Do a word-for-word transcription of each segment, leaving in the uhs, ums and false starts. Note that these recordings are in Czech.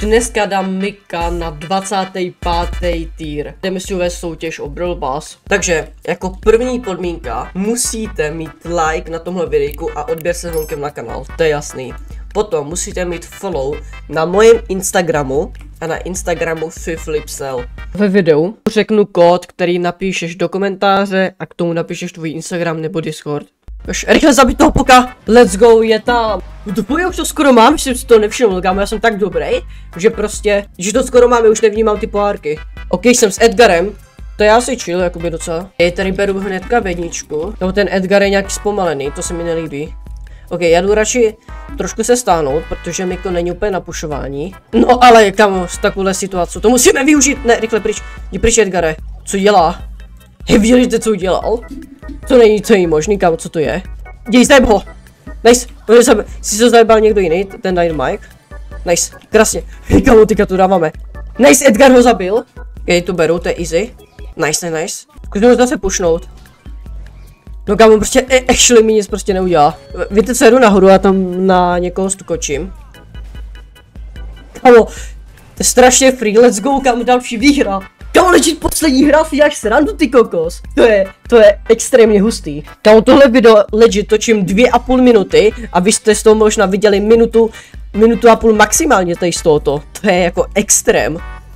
Dneska dám Mika na dvacátý pátý tier. Jdeme si uvést soutěž o Brawl Pass. Takže jako první podmínka musíte mít like na tomhle videjku a odběr se zvonkem na kanál, to je jasný. Potom musíte mít follow na mojem Instagramu a na Instagramu Fiflipsel. Ve videu řeknu kód, který napíšeš do komentáře a k tomu napíšeš tvůj Instagram nebo Discord. Už rychle zabít toho poka, let's go, je tam. To já už to skoro mám, že jsem si to nevšiml, kámo, já jsem tak dobrý, že prostě, že to skoro máme, už nevnímám ty pohárky. Ok, jsem s Edgarem, to já si chill, jakoby docela. Já tady beru hnedka vedničku, nebo ten Edgar je nějak zpomalený, to se mi nelíbí. Ok, já jdu radši trošku se stáhnout, protože Miko není úplně na pušování. No ale kamo, z takovéhle situace, to musíme využít, ne, rychle pryč, jdi pryč Edgare, co dělá? Hej, viděli jste, co udělal? To není, to není možný, kámo, co to je? Děj, zajeb ho! Nice, si to zajebal někdo jiný, ten Dynamite. Nice, krásně. Hej, kámo, teďka to dáváme. Nice, Edgar ho zabil. Já to beru, to je easy. Nice, nice, nice. Zkusíme zase pušnout. No kámo, prostě actually mi nic prostě neudělá. Víte co, jedu nahoru a tam na někoho stukočím. Kámo, to je strašně free, let's go, kámo, další výhra. Kámo, legit poslední hra, si děláš srandu, ty kokos. To je, to je extrémně hustý. Kámo, tohle video legit točím dvě a půl minuty a vy jste z toho možná viděli minutu, minutu a půl maximálně tady z tohoto. To je jako extrém.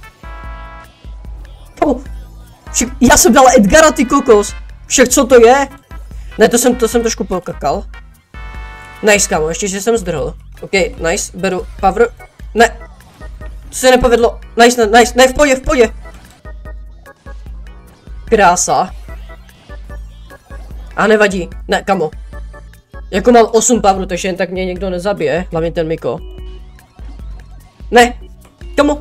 Kámo, však, já jsem dal Edgara, ty kokos. Však co to je? Ne, to jsem, to jsem trošku pokakal. Nice, kámo, ještě, že jsem zdrhl. Ok, nice, beru power. Ne, to se nepovedlo. Nice, nice, ne, v podě, v podě. Krása. A nevadí, ne, kamo. Jako mám osm powerů, takže jen tak mě někdo nezabije, hlavně ten Miko. Ne, kamo.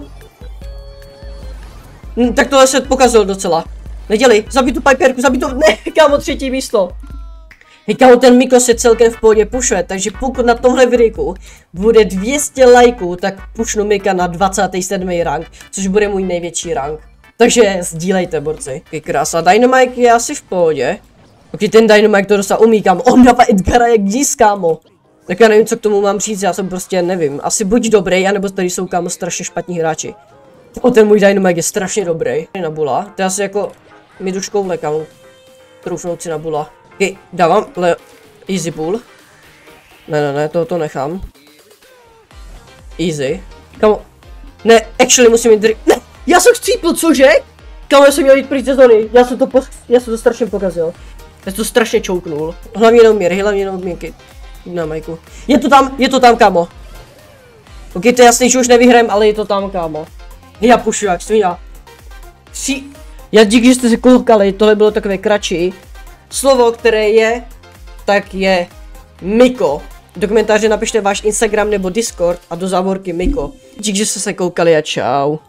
Hm, tak tohle se pokazil docela. Neděli, zabij tu piperku, zabij to, ne, kámo, třetí místo. Hej, kámo, ten Miko se celkem v pohodě pušuje, takže pokud na tomhle videjku bude dvě stě lajků, tak pušnu Mika na dvacátý sedmý rank, což bude můj největší rank. Takže sdílejte, borci. Okay, krása, Dynamite je asi v pohodě. Ok, ten Dynamite to dostal umí, kámo, on dává Edgara jak díz, kámo. Tak já nevím, co k tomu mám říct, já jsem prostě nevím. Asi buď dobrý, anebo tady jsou, kámo, strašně špatní hráči. O, ten můj Dynamite je strašně dobrý. Na bula, to je asi jako mi tu škoule, kámo. Troufnout si na bula. Ok, dávám, ale easy bull. Ne, ne, ne, tohoto nechám. Easy. Kámo, ne, actually musím jít dry... Ne, já jsem chcípl, cože? Kámo, já jsem měl jít pryč ze zóny, já jsem to, po... já jsem to strašně pokazil. Já jsem to strašně čouknul. Hlavně jenom míry, hlavně jenom míry. Na majku. Je to tam, je to tam, kámo. Ok, to je jasný, že už nevyhrajem, ale je to tam, kámo. Já pušu, jak svině. Si... Já díky, že jste se koukali, tohle bylo takové kratší. Slovo, které je, tak je Miko. Do komentáře napište váš Instagram nebo Discord a do závorky Miko. Díky, že jste se koukali a čau.